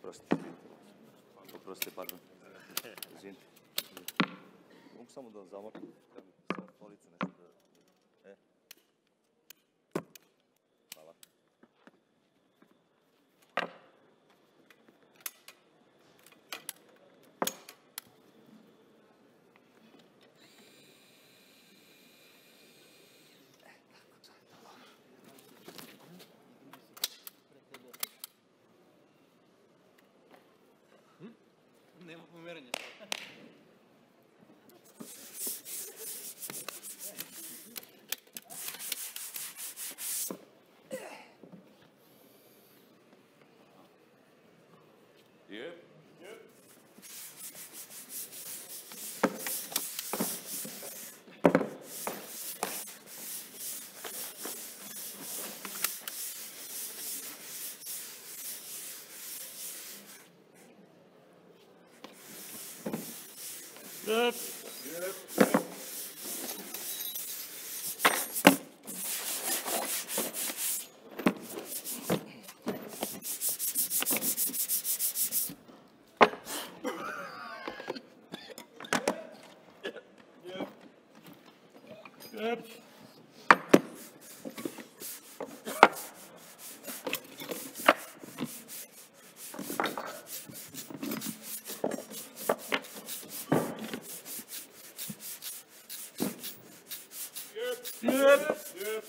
Oprosti, pardon. Izvinite. Mogu samo da zamaknem, samo stolicu nešto da... Hvala. Nema pomeranja. Yep. Yep. Yep. Yep. Yep.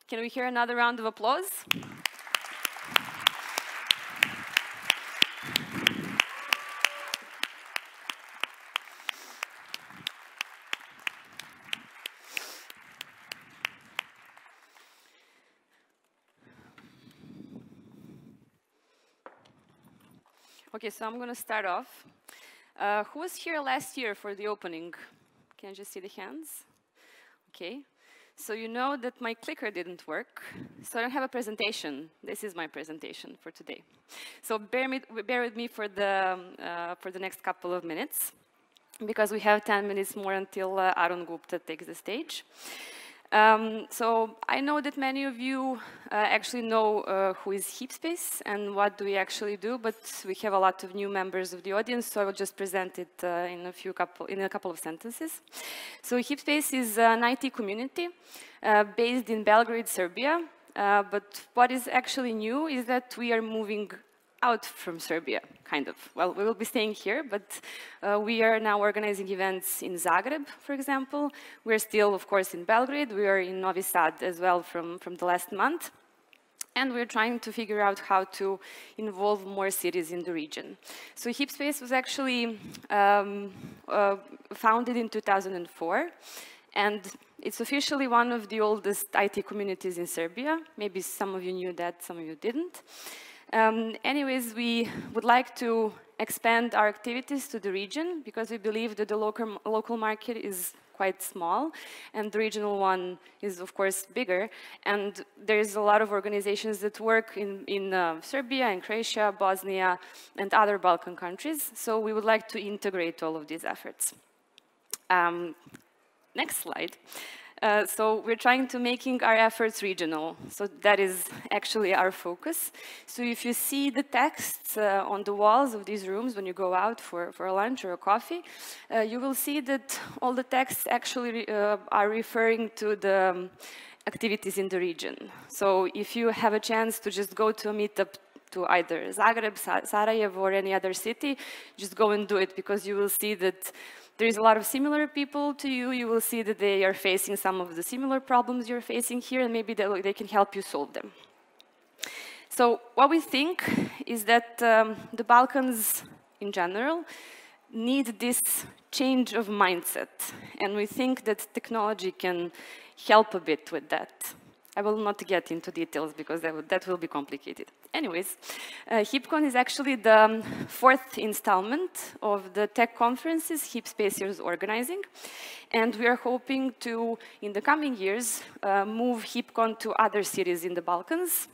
Can we hear another round of applause? Okay, so I'm going to start off. Who was here last year for the opening? Can I just see the hands? Okay. So you know that my clicker didn't work, so I don't have a presentation. This is my presentation for today. So bear with me for the next couple of minutes, because we have 10 minutes more until Arun Gupta takes the stage. So I know that many of you actually know who is Heapspace and what do we actually do, but we have a lot of new members of the audience, so I will just present it in a couple of sentences. So Heapspace is an IT community based in Belgrade, Serbia, but what is actually new is that we are moving out from Serbia, kind of. Well, we will be staying here, but we are now organizing events in Zagreb, for example. We're still, of course, in Belgrade. We are in Novi Sad as well from the last month. And we're trying to figure out how to involve more cities in the region. So Heapspace was actually founded in 2004. And it's officially one of the oldest IT communities in Serbia. Maybe some of you knew that, some of you didn't. Anyways, we would like to expand our activities to the region because we believe that the local market is quite small and the regional one is, of course, bigger. And there's a lot of organizations that work in Serbia and Croatia, Bosnia, and other Balkan countries. So we would like to integrate all of these efforts. Next slide. So we're trying to making our efforts regional. So that is actually our focus. So if you see the texts on the walls of these rooms when you go out for a lunch or a coffee, you will see that all the texts actually are referring to the activities in the region. So if you have a chance to just go to a meetup to either Zagreb, Sarajevo, or any other city, just go and do it, because you will see that there is a lot of similar people to you. You will see that they are facing some of the similar problems you're facing here, and maybe they can help you solve them. So what we think is that the Balkans in general need this change of mindset, and we think that technology can help a bit with that. I will not get into details because that will be complicated. Anyways, Heapcon is actually the 4th installment of the tech conferences Heapspace is organizing. And we are hoping to, in the coming years, move Heapcon to other cities in the Balkans.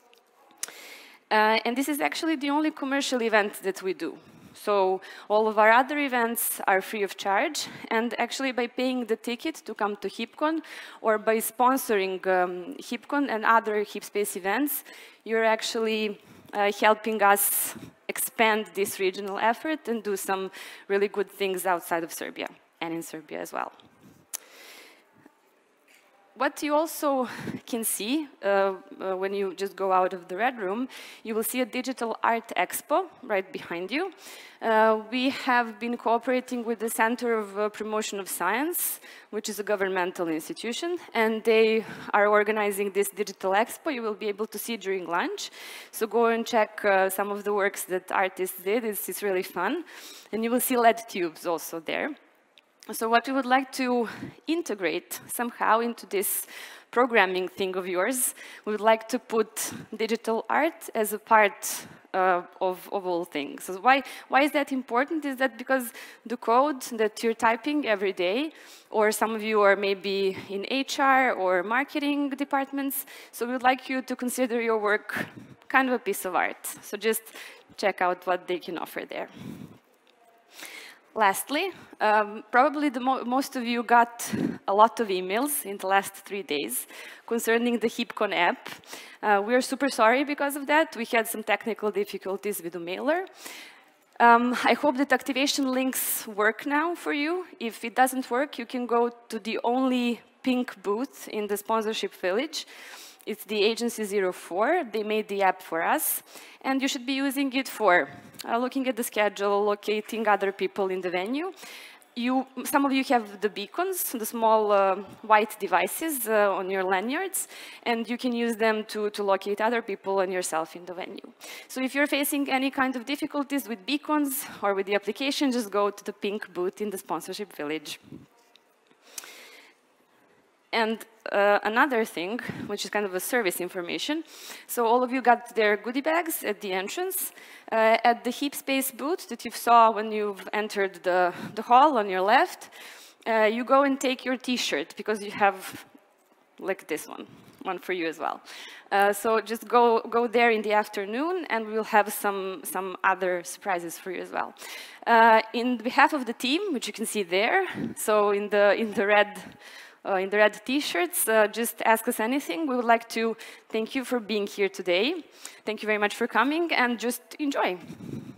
And this is actually the only commercial event that we do. So all of our other events are free of charge, and actually by paying the ticket to come to Heapcon or by sponsoring Heapcon and other Heapspace events, you're actually helping us expand this regional effort and do some really good things outside of Serbia and in Serbia as well. What you also can see when you just go out of the red room, you will see a digital art expo right behind you. We have been cooperating with the Center of Promotion of Science, which is a governmental institution, and they are organizing this digital expo. You will be able to see during lunch. So go and check some of the works that artists did. It's really fun. And you will see LED tubes also there. So what we would like to integrate somehow into this programming thing of yours, we would like to put digital art as a part of all things. So why is that important? Is that because the code that you're typing every day, or some of you are maybe in HR or marketing departments, so we would like you to consider your work kind of a piece of art. So just check out what they can offer there. Lastly, probably most of you got a lot of emails in the last 3 days concerning the Heapcon app. We are super sorry because of that. We had some technical difficulties with the mailer. I hope that activation links work now for you. If it doesn't work, you can go to the only pink booth in the sponsorship village. It's the Agency 04. They made the app for us, and you should be using it for looking at the schedule, locating other people in the venue. Some of you have the beacons, the small white devices on your lanyards, and you can use them to locate other people and yourself in the venue. So if you're facing any kind of difficulties with beacons or with the application, just go to the pink booth in the sponsorship village. And another thing, which is kind of a service information, so all of you got their goodie bags at the entrance. At the Heapspace booth that you saw when you've entered the hall on your left, you go and take your t-shirt, because you have, like this one for you as well. So just go there in the afternoon, and we'll have some other surprises for you as well. In behalf of the team, which you can see there, so in the red t-shirts, just ask us anything. We would like to thank you for being here today. Thank you very much for coming, and just enjoy.